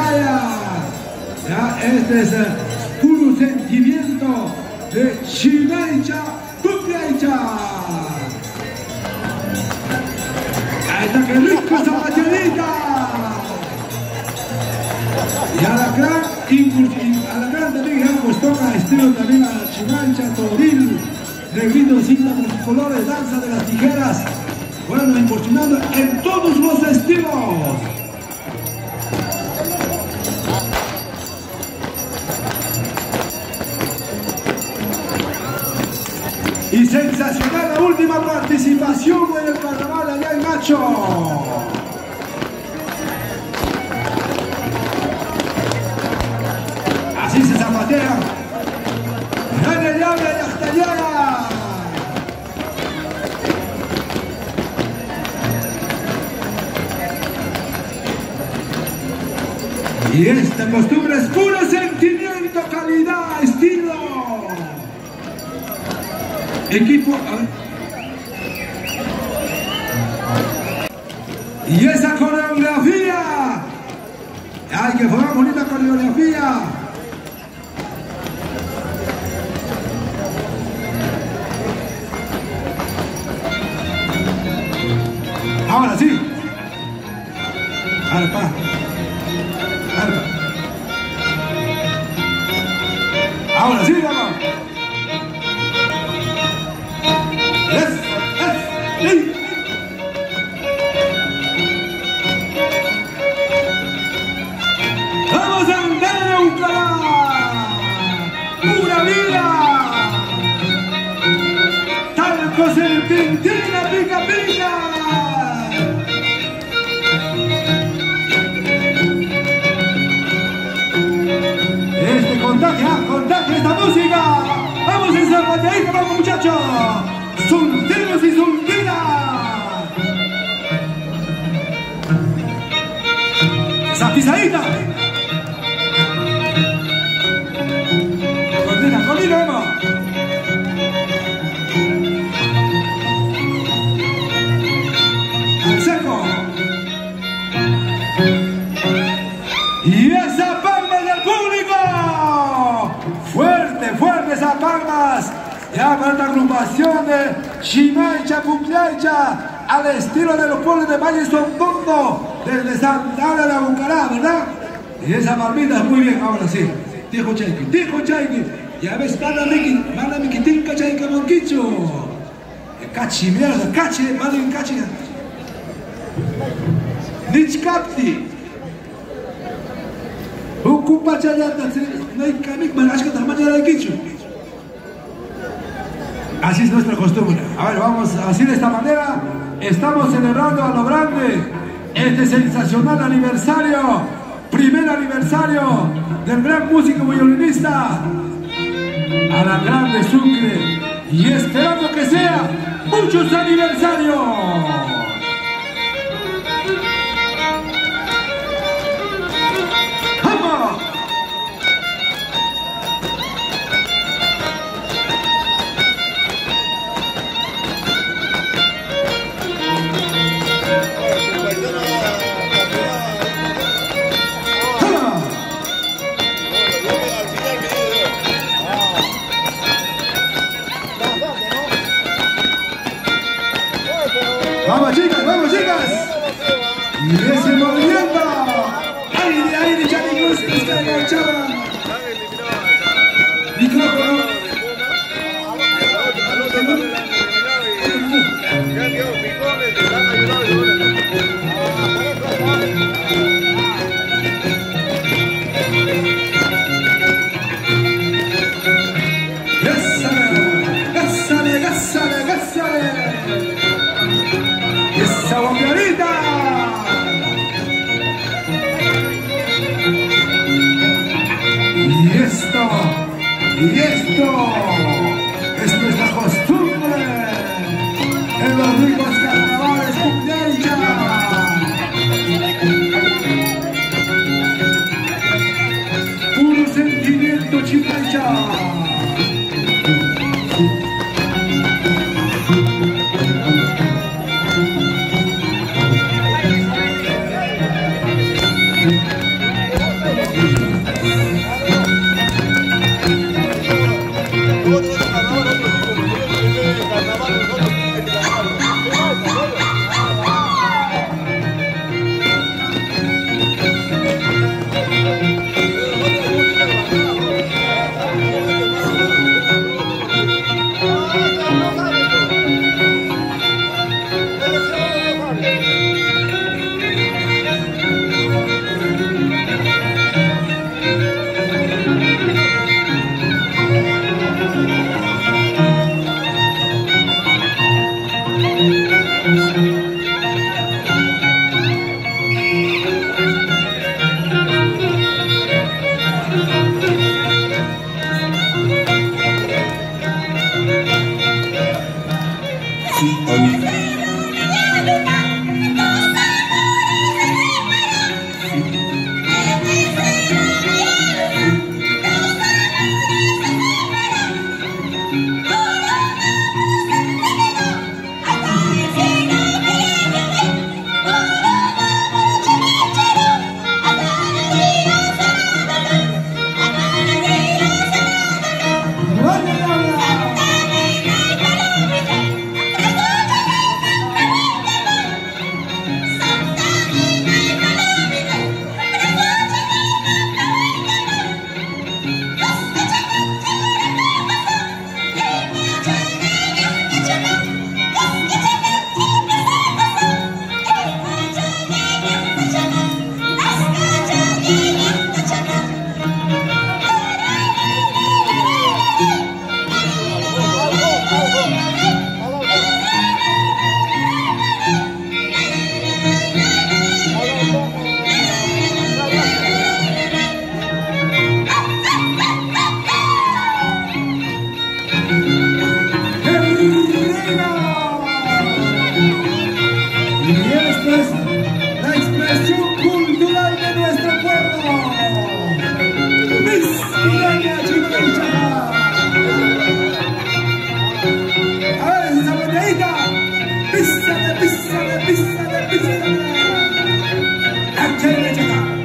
Chaya. Ya, este es puro sentimiento de Chimaicha Cuclaicha. Ahí está, que rico esa bateadita. Y a la gran también ya pues toca estilo también a Chimaicha, Toril, Negrito, cinta multicolores, danza de las tijeras. Bueno, incursionando en todos los estilos. Y sensacional la última participación en el carnaval allá en Macho. Así se zapatea. ¡Gane llave de hasta allá! Y esta costumbre es puro sentimiento, calidad, estilo. Equipo, a ver. Y esa coreografía. Ay, que fue una bonita coreografía. Ahora sí. Arpa. Arpa. Ahora sí, vamos. ¡Vamos a andar a Bucaramanga! ¡Pura vida! ¡Talco, serpentina, pica, pica! Contagia esta música. Vamos a esa bateadita, vamos muchachos. Solteros y solteras. Esa pisadita. Conmigo, vamos. Al seco. Y esa palma del público. Fuerte esas palmas. Ya para esta agrupación de Chimaicha Cuclaicha al estilo de los pueblos de Valle Sondondo, desde Santa Ana de la Bucará, ¿verdad? Y esa palmita, muy bien, ahora sí. Tijo Chaiki. Ya ves, mana miquitinca Chaika Monquicho. Cachi, mierda, cachi, mala cachi. Nichkapti. Ocupa chayata, no hay camic, manashka tamaño de quicho. Así es nuestra costumbre. A ver, vamos así de esta manera. Estamos celebrando a lo grande este sensacional aniversario, primer aniversario del gran músico violinista a la grande Sucre. Y esperando que sea muchos aniversarios. Vamos chicas. Y ese movimiento. Aire, Chanicos, que está enganchada. Micrófono. Gásale. ¡Esa bombearita! Y esto es nuestra costumbre en los ricos carnavales Cuclaicha. Puro sentimiento Chimaicha. Y esta es la expresión cultural de nuestro pueblo. ¡Pizarra Chimaicha! A ver, esa botellita. ¡Písale, písale, písale, písale! ¡Échale, échale!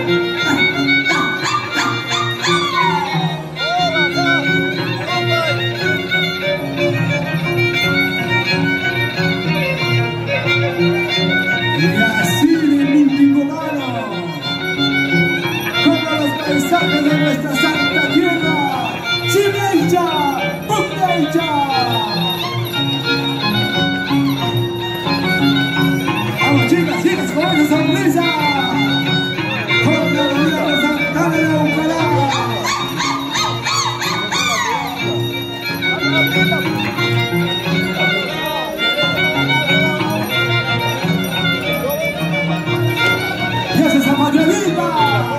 Paisajes de nuestra santa tierra, Chimaicha, Pucllaicha. Vamos chicas, chicas, con esa sonrisa, con la vida de Santana de Ucalá. Y esa es esa mayorita.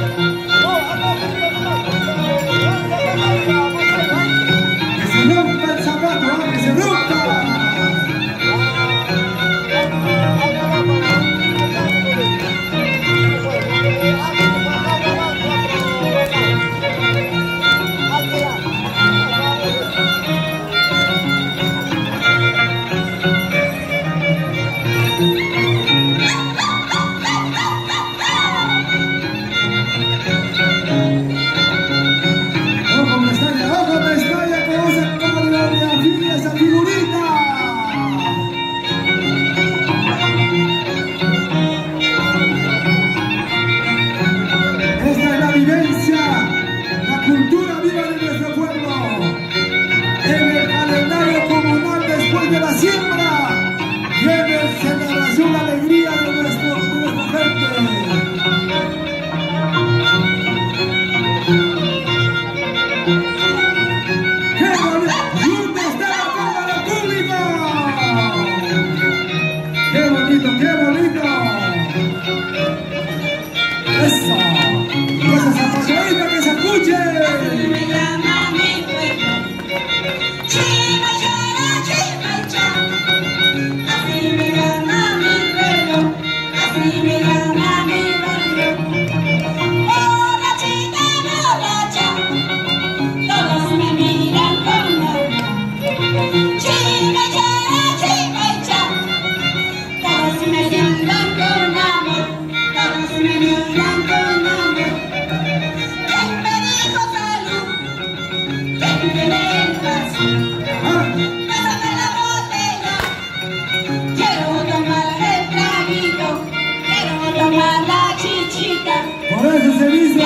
Por eso se dice,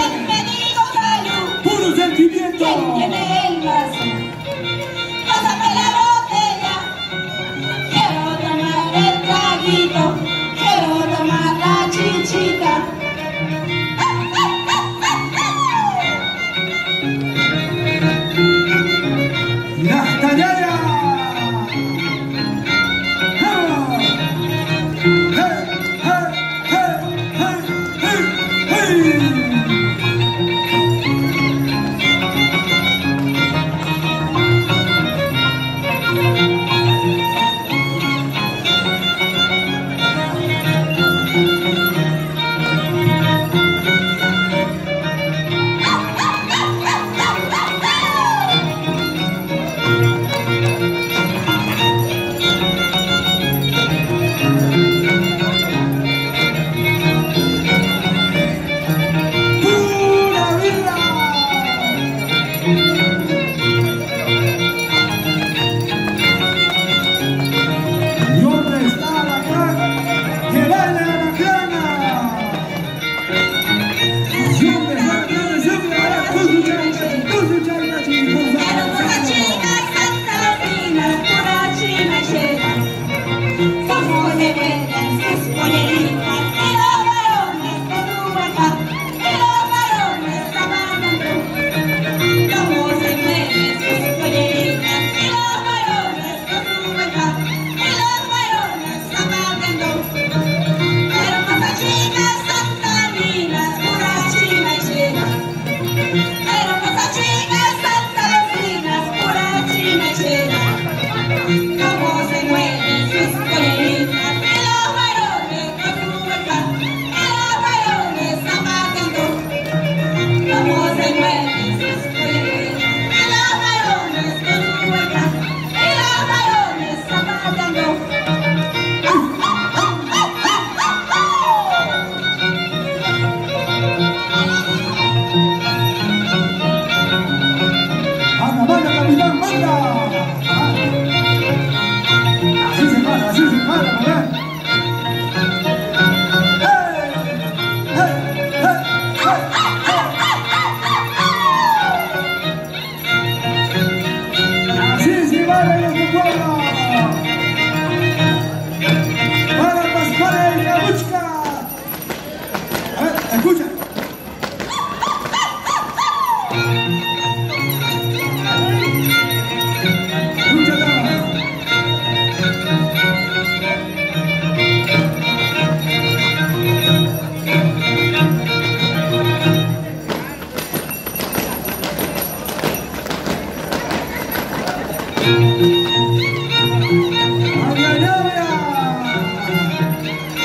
puro sentimiento. ¿Quién tiene el vaso? Pásame la botella. Quiero tomar el traguito. Quiero tomar la chichita. ¡La tallera!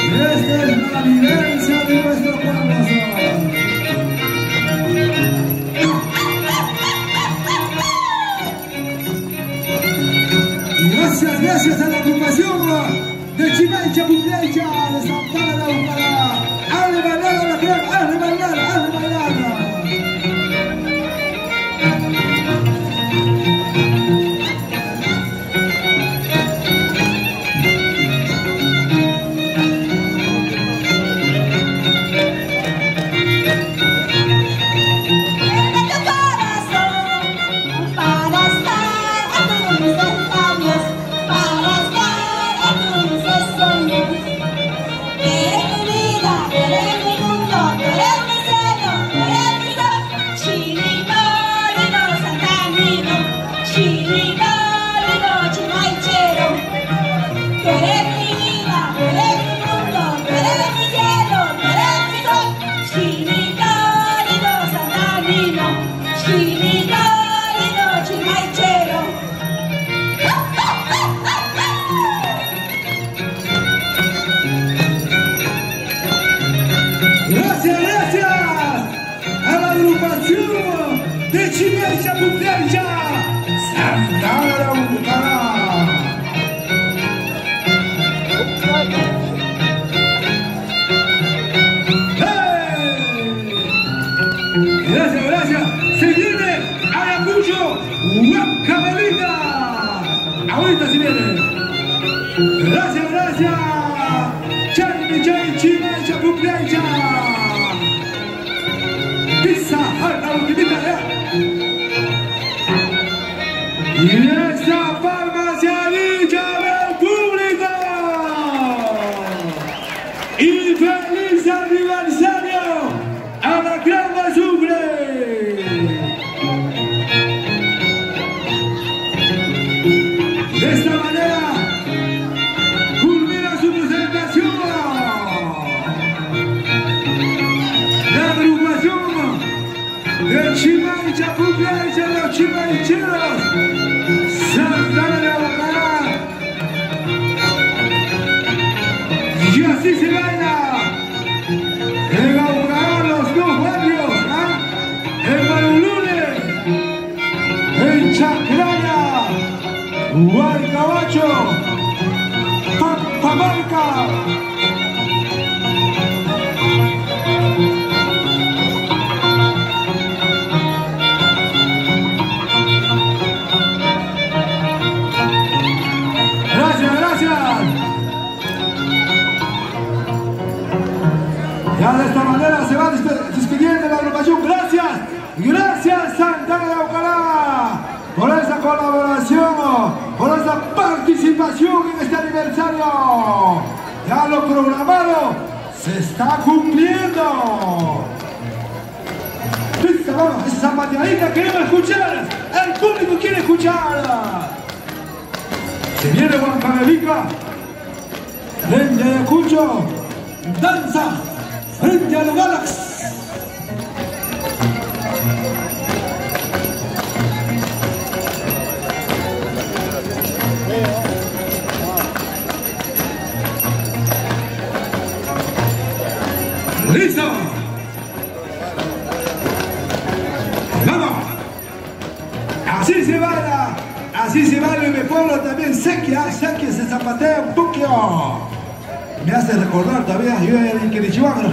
Esta es la vivencia de nuestro pueblo. Gracias a la agrupación de Chimaicha Puclaycha de Santana de Aucará. ¡Ale bailar a la crema! ¡Ale bailar! ¡Ale bailar! De Chimaicha Puclaycha, Santana de Aucará. ¡Hey! Gracias. Se viene Ayacucho, Huancavelica. Ahorita se viene. Gracias. Chay, Chimaicha Puclaycha. Pizza Hut, la ultimita ya. Y esa palma se ha dicho del público. Y feliz aniversario a la Gran Azufre. De esta manera culmina su presentación. La agrupación de Chimaicha Puclaycha, los chimaicheros, Santana de Aucará. Y así se baila en Aucará, los dos barrios, en Marulune, en Chacraya, Huaycabacho, Pampamarca. Ya de esta manera se va despidiendo la agrupación. Gracias Santana de Aucará por esa colaboración, por esa participación en este aniversario. Ya lo programado se está cumpliendo. Listo, vamos, esa zapateadita queremos escuchar, el público quiere escuchar. Se viene Huancavelica, frente a Ayacucho, danza frente a los Galax. ¡Listo! ¡Vamos! Así se baila en mi pueblo también. Sequia se zapatea un poquito. Me hace recordar todavía, yo en Quirichihuahua.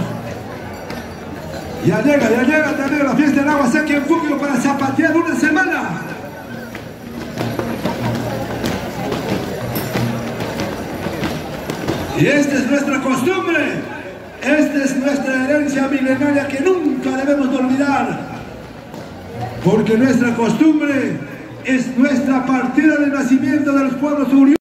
Ya llega también la fiesta del agua sequia en Fukio para zapatear una semana. Y esta es nuestra costumbre, esta es nuestra herencia milenaria que nunca debemos de olvidar, porque nuestra costumbre es nuestra partida de nacimiento de los pueblos oriundos.